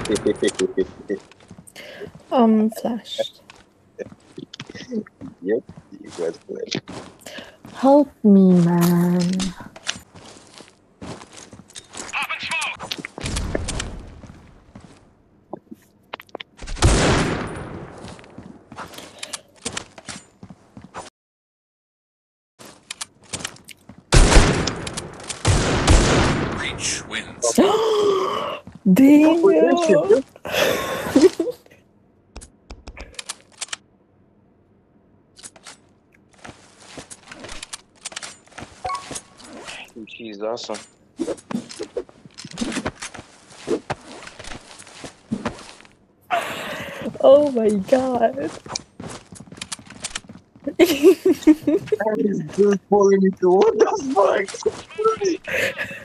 Flashed. Yep, you guys play. Help me, man. Reach wins. Damn. She's awesome. Oh my god. That is just pulling me through. What the fuck?